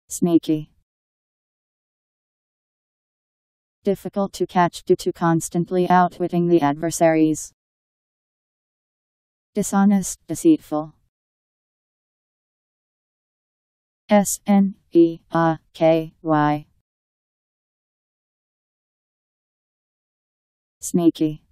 Sneaky. Difficult to catch due to constantly outwitting the adversaries. Dishonest, deceitful. S-N-E-A-K-Y. Sneaky.